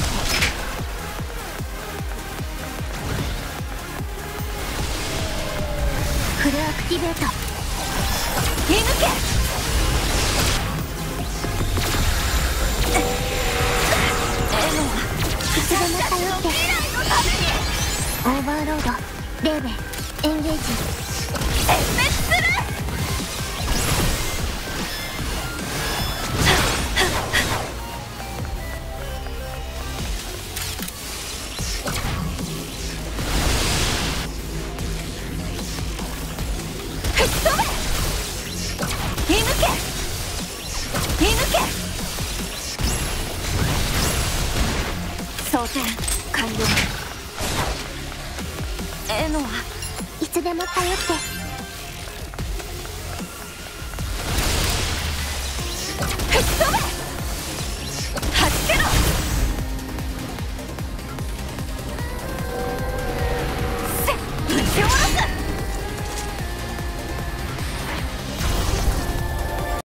フルアクティベート。射抜け。いつでも頼って。オーバーロードレーベエンゲージ。殲滅する。吹き飛べ。射抜け。射抜け。装填完了。はいつでも頼って。吹き飛べ。